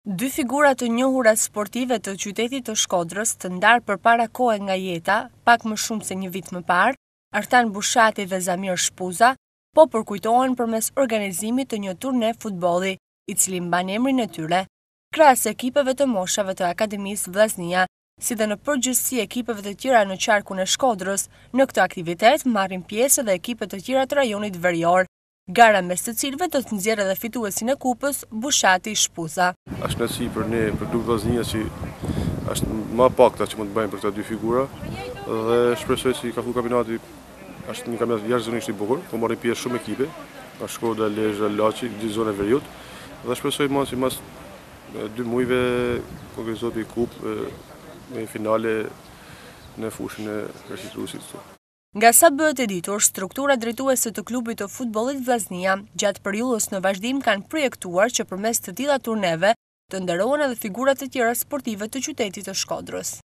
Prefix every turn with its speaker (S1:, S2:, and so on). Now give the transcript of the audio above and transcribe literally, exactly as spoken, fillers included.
S1: Dy figurat të njohura sportive të qytetit të Shkodrës të ndarë përpara kohe nga jeta, pak më shumë se një vit më parë, Artan Bushati dhe Zamir Shpuza, po përkujtohen përmes organizimit të një turne futbolli, i cili mban emrin e tyre. Krahas ekipeve të moshave të Akademisë Vllaznia, si dhe në përgjithësi ekipeve të tjera në qarkun e Shkodrës, në këtë aktivitet marrin pjesë edhe ekipe të tjera të rajonit verior, gara mes të cilëve do të nxjerrë edhe fituesin e kupës, Bushati Shpuza.
S2: Është kënaqësi për ne, për klubin Vllaznia, që është më pakta që mund të bëjmë për këta dy figura dhe shpresoj se ka filluar kampionati, është një kampionat jashtëzakonisht i bukur, po marrin pjesë shumë ekipe, ka Shkoda, Lezhë, Laçi, dy zona veriut dhe shpresoj mos i mas dy muajve konkretizohet një kupë me finale në fushën e rishikuesit.
S1: Nga sa bëhet e ditur, struktura drejtuese të klubit të futbollit Vllaznia gjatë periudhës në vazhdim kanë projektuar që përmes të tilla turneve të nderohen edhe figurat e tjera sportive të qytetit të Shkodrës.